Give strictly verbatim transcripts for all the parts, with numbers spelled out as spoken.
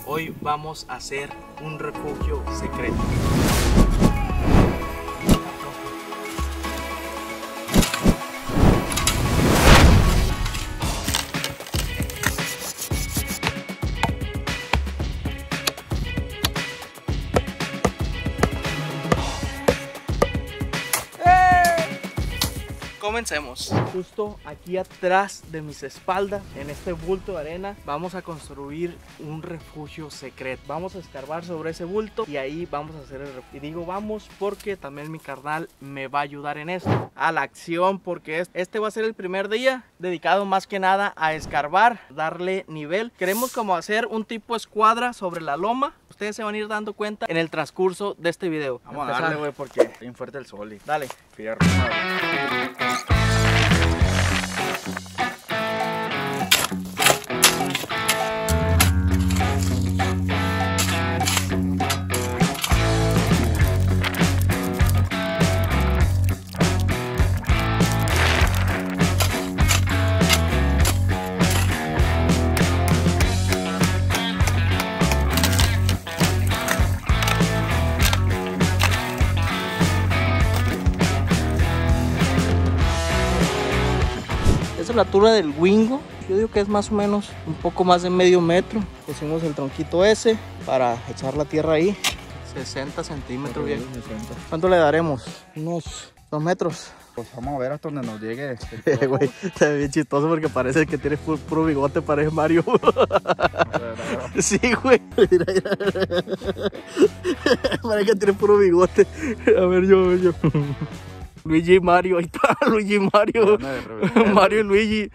Hoy vamos a hacer un refugio secreto. Comencemos. Justo aquí atrás de mis espaldas, en este bulto de arena, vamos a construir un refugio secreto. Vamos a escarbar sobre ese bulto y ahí vamos a hacer el refugio. Y digo vamos porque también mi carnal me va a ayudar en esto. A la acción, porque este va a ser el primer día dedicado más que nada a escarbar, darle nivel. Queremos como hacer un tipo escuadra sobre la loma. Ustedes se van a ir dando cuenta en el transcurso de este video. Vamos a darle, güey, porque es bien fuerte el sol y... Dale. Fierro. Esa es la altura del Wingo. Yo digo que es más o menos un poco más de medio metro. Pusimos el tronquito ese para echar la tierra ahí. sesenta centímetros, bien. ¿Cuánto le daremos? Unos dos metros. Pues vamos a ver hasta donde nos llegue. Güey, está bien chistoso porque parece que tiene puro, puro bigote, parece Mario. Sí, güey. Mira, mira. Parece que tiene puro bigote. A ver, yo, yo. Luigi y Mario, ahí está, Luigi y Mario. Mario y Luigi.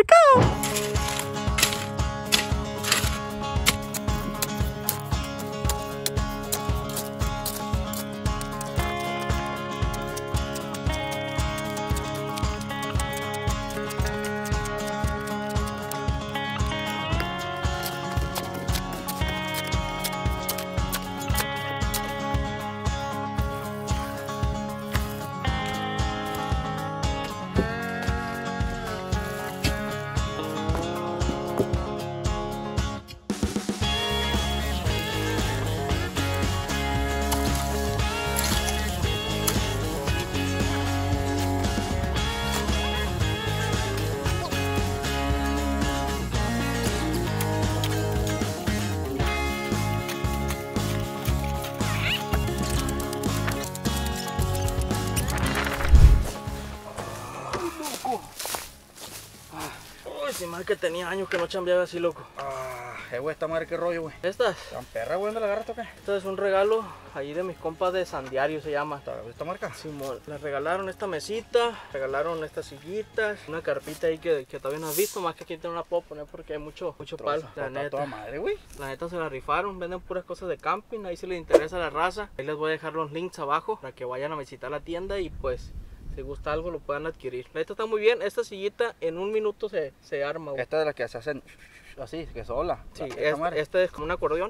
Si más que tenía años que no chambeaba así, loco. Ah, eh, güey, esta madre, qué rollo, güey. ¿Estas? ¿Tan perra, güey? ¿Dónde la agarras, o qué? Esto es un regalo ahí de mis compas de Sandiario, se llama. ¿Esta, esta marca? Simón. Les regalaron esta mesita, regalaron estas sillitas, una carpita ahí que, que todavía no has visto, más que aquí no la puedo poner porque hay mucho, mucho palo. La neta. Toda madre, güey. La neta se la rifaron, venden puras cosas de camping, ahí si les interesa a la raza. Ahí les voy a dejar los links abajo para que vayan a visitar la tienda y pues... si gusta algo lo puedan adquirir. Esta está muy bien, esta sillita en un minuto se, se arma. Güey. Esta de la que se hacen así, que sola. Sí, esta, esta es como un acordeón.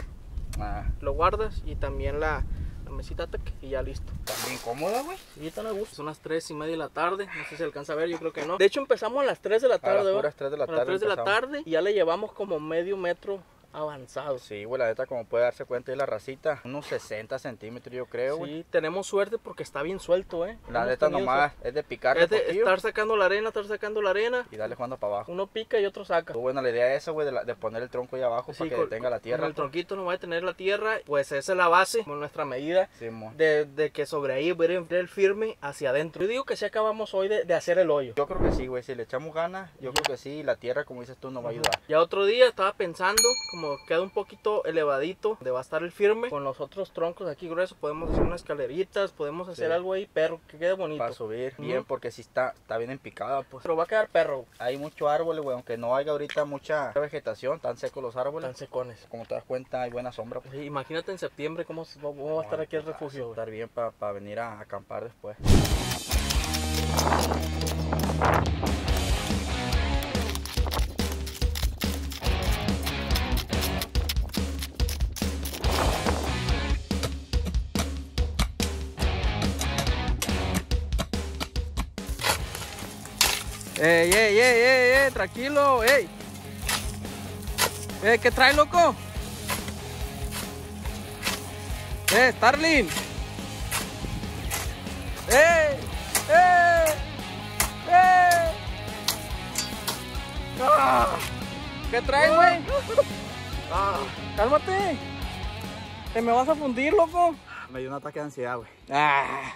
Ah. Lo guardas y también la, la mesita tac, y ya listo. También cómoda, güey. Sí, tan a gusto. Son las tres y media de la tarde, no sé si se alcanza a ver, yo creo que no. De hecho empezamos a las tres de la tarde. A las tres de la tarde. A las tres de la tarde y ya le llevamos como medio metro avanzado. Sí, güey, la neta, como puede darse cuenta ahí la racita, unos sesenta centímetros yo creo, güey. Sí, tenemos suerte porque está bien suelto, eh. La neta nomás es de picar. Es de estar sacando la arena, estar sacando la arena. Y darle jugando para abajo. Uno pica y otro saca. Tú, bueno, la idea es esa, güey, de, la, de poner el tronco ahí abajo, sí, para que con, tenga la tierra. Con el pues. tronquito no va a tener la tierra, pues esa es la base, con nuestra medida, sí, de, de que sobre ahí va a ir el firme hacia adentro. Yo digo que si acabamos hoy de, de hacer el hoyo. Yo creo que sí, güey, si le echamos ganas, yo uh-huh. creo que sí, la tierra, como dices tú, nos va a ayudar. Ya otro día estaba pensando, como queda un poquito elevadito, donde va a estar el firme, con los otros troncos aquí gruesos, podemos hacer unas escaleritas, podemos hacer sí. algo ahí, perro, que quede bonito. Para subir uh-huh. bien, porque si está, está bien empicada, pues. Pero va a quedar perro. Hay muchos árboles, güey, aunque no haya ahorita mucha vegetación, tan secos los árboles. Tan secones. Como te das cuenta, hay buena sombra. Pues. Sí, imagínate en septiembre cómo, cómo va a estar aquí el refugio. Va a estar bien para pa venir a acampar después. Ey, ey, ey, ey, ey, tranquilo, ey. Ey, ¿qué trae, loco? ¡Eh, Starling! ¡Eh! ¡Eh! ¡Eh! ¡Ah! ¿Qué traes, güey? Ah, ¡Cálmate! ¡Te me vas a fundir, loco! me dio un ataque de ansiedad, güey. ¡Ah!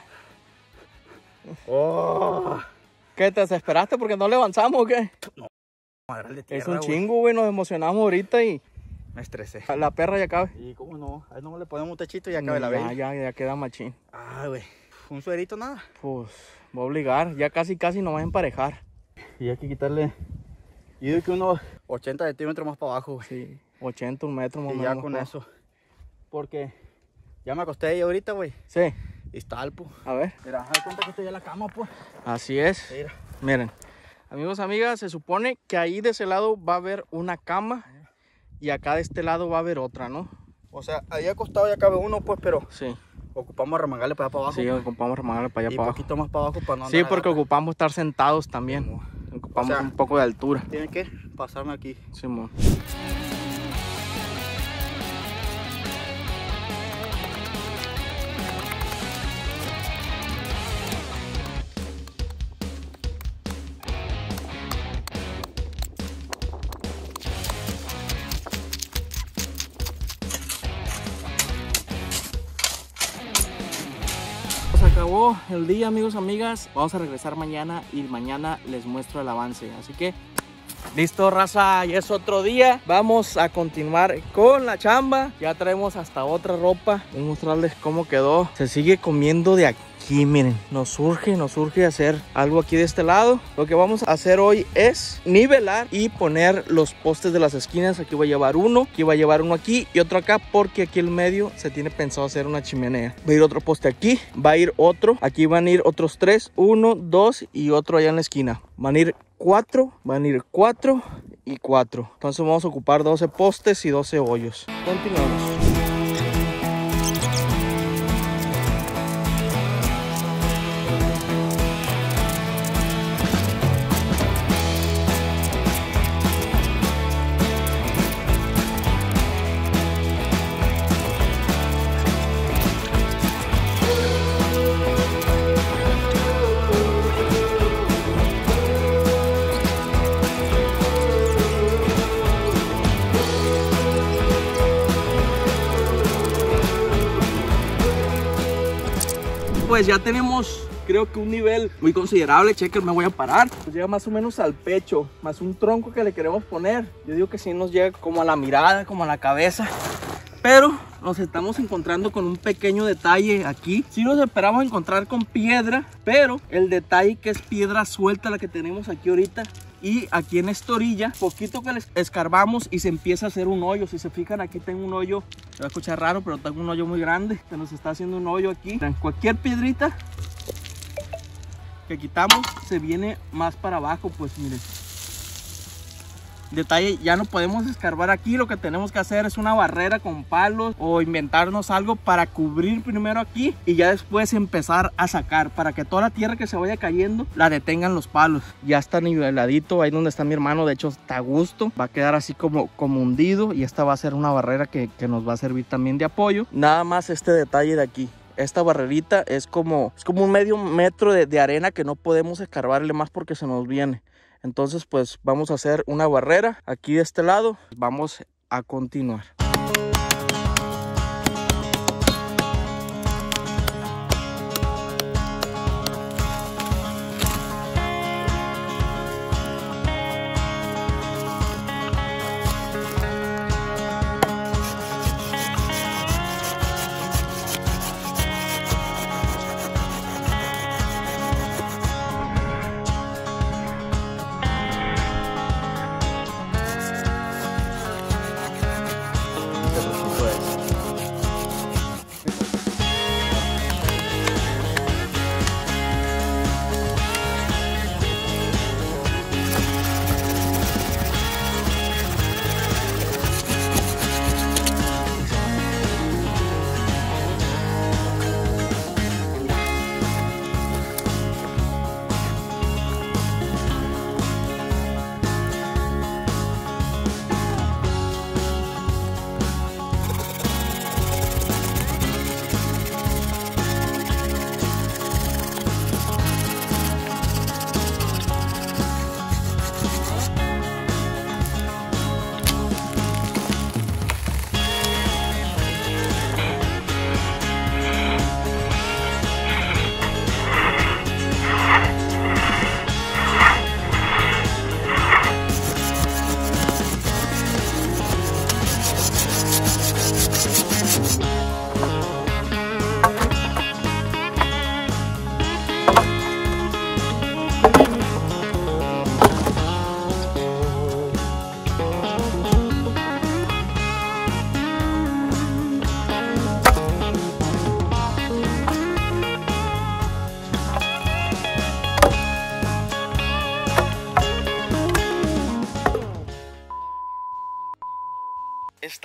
Oh, ¿Qué, te desesperaste porque no le avanzamos o qué? madral de tierra, Es un güey. chingo, güey, nos emocionamos ahorita y Me estresé. la perra ya cabe. Y cómo no, ahí no le ponemos un techito y ya cabe la ya, baby. ya, ya queda machín. Ay, güey. Un suerito nada. Pues, voy a obligar, ya casi casi nos va a emparejar. Y hay que quitarle, yo digo que unos ochenta centímetros más para abajo, güey. Sí, ochenta, un metro más o Y menos. ya con ¿no? eso. Porque ya me acosté ahí ahorita, güey. Sí, Y está alpo. a ver. Mira, haz de cuenta que estoy en la cama, pues. Así es. Mira. Miren, amigos, amigas, se supone que ahí de ese lado va a haber una cama y acá de este lado va a haber otra, ¿no? O sea, ahí acostado ya cabe uno, pues, pero Sí, ocupamos remangarle para allá para abajo. sí, ocupamos remangarle para allá y para abajo. poquito más para abajo para no Sí, andar porque agarrando. ocupamos estar sentados también. Ocupamos O sea, un poco de altura. Tiene que pasarme aquí. Simón. Se acabó el día, amigos, amigas. Vamos a regresar mañana y mañana les muestro el avance. Así que listo, raza, ya es otro día. Vamos a continuar con la chamba. Ya traemos hasta otra ropa. Voy a mostrarles cómo quedó. Se sigue comiendo de aquí, miren. Nos surge, nos surge hacer algo aquí de este lado. Lo que vamos a hacer hoy es nivelar y poner los postes de las esquinas. Aquí voy a llevar uno, aquí voy a llevar uno aquí y otro acá, porque aquí en medio se tiene pensado hacer una chimenea. Va a ir otro poste aquí, va a ir otro. Aquí van a ir otros tres, uno, dos y otro allá en la esquina. Van a ir cuatro, van a ir cuatro y cuatro. Entonces vamos a ocupar doce postes y doce hoyos. Continuamos. Pues ya tenemos, creo que un nivel muy considerable. Chequen, me voy a parar. Pues llega más o menos al pecho, más un tronco que le queremos poner. Yo digo que sí nos llega como a la mirada, como a la cabeza. Pero nos estamos encontrando con un pequeño detalle aquí. Sí nos esperamos encontrar con piedra, pero el detalle que es piedra suelta la que tenemos aquí ahorita. Y aquí en esta orilla, poquito que les escarbamos y se empieza a hacer un hoyo. Si se fijan, aquí tengo un hoyo. Se va a escuchar raro, pero tengo un hoyo muy grande. Se nos está haciendo un hoyo aquí. Miren, cualquier piedrita que quitamos se viene más para abajo, pues miren. Detalle, ya no podemos escarbar aquí. Lo que tenemos que hacer es una barrera con palos o inventarnos algo para cubrir primero aquí y ya después empezar a sacar, para que toda la tierra que se vaya cayendo la detengan los palos. Ya está niveladito ahí donde está mi hermano. De hecho está a gusto, va a quedar así como, como hundido, y esta va a ser una barrera que, que nos va a servir también de apoyo. Nada más este detalle de aquí. Esta barrerita es como, es como un medio metro de, de arena que no podemos escarbarle más porque se nos viene. Entonces pues vamos a hacer una barrera aquí de este lado. Vamos a continuar.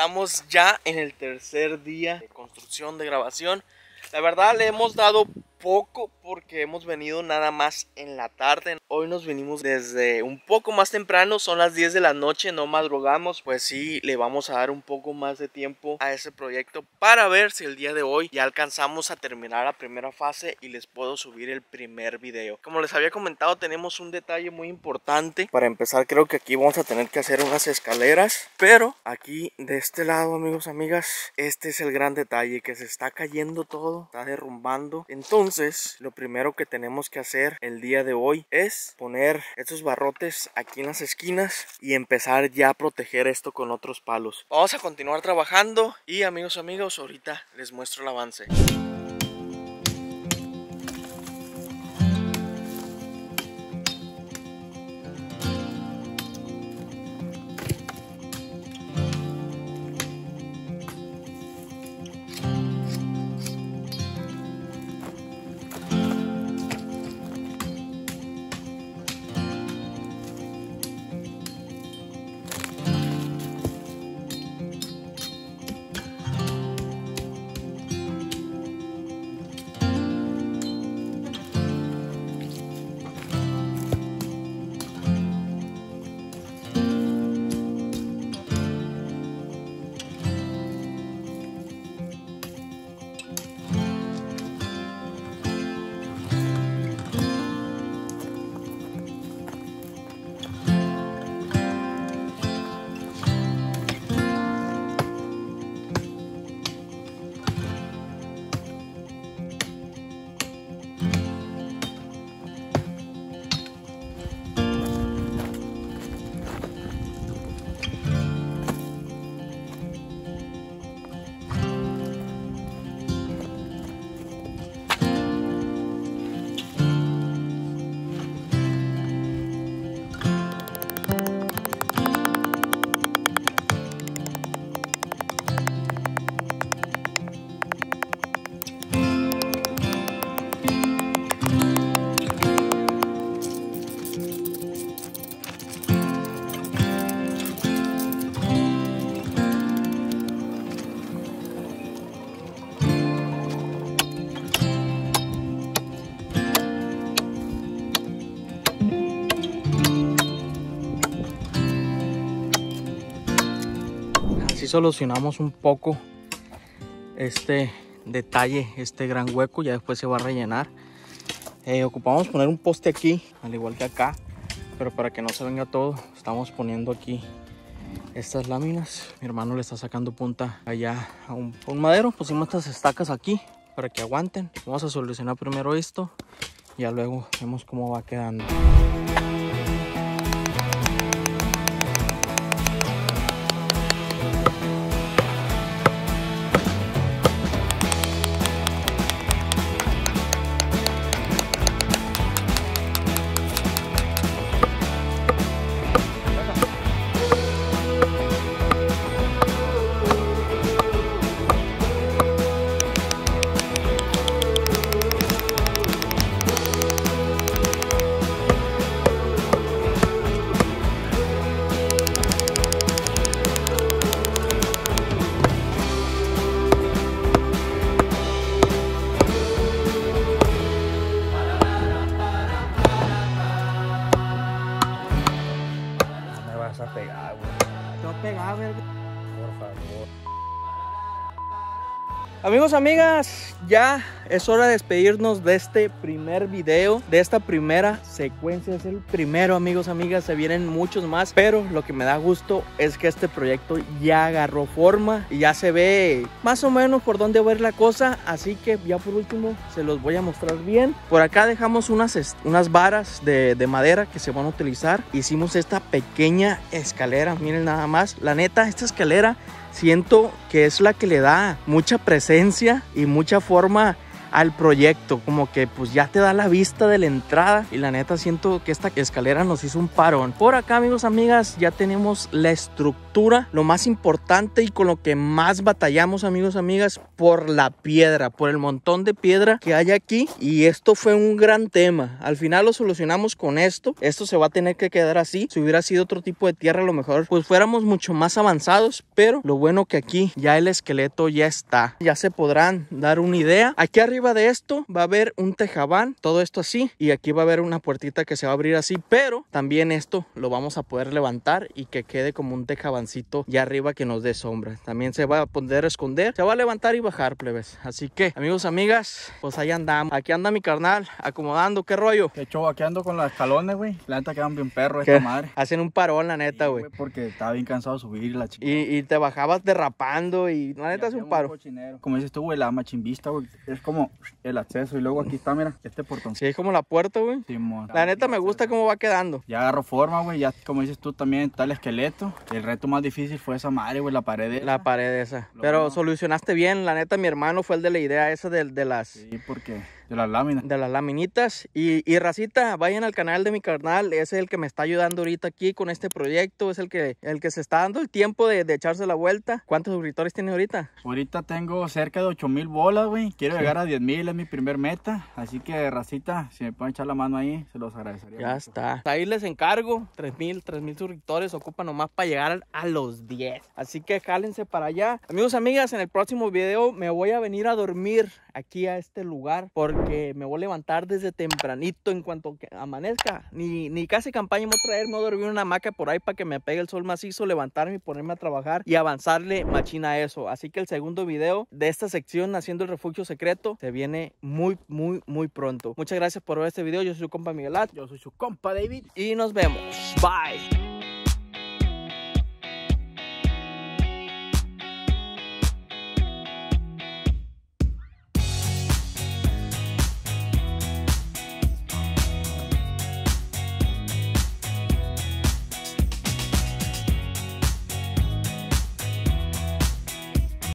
Estamos ya en el tercer día de construcción, de grabación. La verdad le hemos dado poco porque hemos venido nada más en la tarde. Hoy nos venimos desde un poco más temprano, son las diez de la noche, no madrugamos. Pues sí, le vamos a dar un poco más de tiempo a ese proyecto para ver si el día de hoy ya alcanzamos a terminar la primera fase y les puedo subir el primer video. Como les había comentado, tenemos un detalle muy importante. Para empezar, creo que aquí vamos a tener que hacer unas escaleras, pero aquí de este lado, amigos, amigas, este es el gran detalle, que se está cayendo todo, está derrumbando. Entonces Entonces, lo primero que tenemos que hacer el día de hoy es poner estos barrotes aquí en las esquinas y empezar ya a proteger esto con otros palos. Vamos a continuar trabajando y amigos, amigos, ahorita les muestro el avance. Así solucionamos un poco este detalle, este gran hueco. Ya después se va a rellenar. Eh, ocupamos poner un poste aquí, al igual que acá, pero para que no se venga todo, estamos poniendo aquí estas láminas. Mi hermano le está sacando punta allá a un, a un madero. Pusimos estas estacas aquí para que aguanten. Vamos a solucionar primero esto, y ya luego vemos cómo va quedando. A pegar, güey. Te va a pegar, verga. Por favor. Amigos, amigas, ya es hora de despedirnos de este primer video, de esta primera secuencia. Es el primero, amigos, amigas, se vienen muchos más, pero lo que me da gusto es que este proyecto ya agarró forma y ya se ve más o menos por dónde va a ir la cosa. Así que ya por último se los voy a mostrar bien. Por acá dejamos unas, unas varas de, de madera que se van a utilizar. Hicimos esta pequeña escalera, miren nada más. La neta, esta escalera siento que es la que le da mucha presencia y mucha forma al proyecto, como que pues ya te da la vista de la entrada y la neta siento que esta escalera nos hizo un parón. Por acá, amigos, amigas, ya tenemos la estructura, lo más importante y con lo que más batallamos, amigos, amigas, por la piedra, por el montón de piedra que hay aquí, y esto fue un gran tema. Al final lo solucionamos con esto. Esto se va a tener que quedar así. Si hubiera sido otro tipo de tierra, a lo mejor pues fuéramos mucho más avanzados, pero lo bueno que aquí ya el esqueleto ya está. Ya se podrán dar una idea. Aquí arriba de esto va a haber un tejabán, todo esto así, y aquí va a haber una puertita que se va a abrir así, pero también esto lo vamos a poder levantar y que quede como un tejabancito ya arriba que nos dé sombra. También se va a poder esconder, se va a levantar y bajar, plebes. Así que, amigos, amigas, pues ahí andamos. Aquí anda mi carnal acomodando. ¿Qué rollo? ¿Qué show? Aquí ando con los escalones, güey. La neta quedan bien perro esta madre. Hacen un parón, la neta, güey. Sí, porque estaba bien cansado de subir la chica. Y, y te bajabas derrapando y la neta es un paro. Cochinero. Como dices tú, güey, la machimbista, güey, es como el acceso. Y luego aquí está, mira, este portón. Sí, es como la puerta, güey. Sí, mon. La neta me gusta cómo va quedando. Ya agarró forma, güey. Ya, como dices tú, también está el esqueleto. El reto más difícil fue esa madre, güey, la pared esa. La pared esa. Lo Pero bueno. Solucionaste bien. La neta, mi hermano fue el de la idea esa de, de las... Sí, porque de las láminas. De las laminitas. Y, y racita, vayan al canal de mi carnal. Es el que me está ayudando ahorita aquí con este proyecto. Es el que, el que se está dando el tiempo de, de echarse la vuelta. ¿Cuántos suscriptores tiene ahorita? Ahorita tengo cerca de ocho mil bolas, güey. Quiero Sí. llegar a diez mil, es mi primer meta. Así que, racita, si me pueden echar la mano ahí, se los agradecería Ya mucho. está. Ahí les encargo. tres mil, tres mil suscriptores ocupan nomás para llegar a los diez. Así que jálense para allá. Amigos, amigas, en el próximo video me voy a venir a dormir aquí a este lugar porque me voy a levantar desde tempranito en cuanto que amanezca. Ni, ni casi campaña me voy a traer, me voy a dormir en una hamaca por ahí para que me pegue el sol macizo, levantarme y ponerme a trabajar y avanzarle machina a eso. Así que el segundo video de esta sección haciendo el refugio secreto se viene muy, muy, muy pronto. Muchas gracias por ver este video. Yo soy su compa Miguelat. Yo soy su compa David. Y nos vemos. Bye.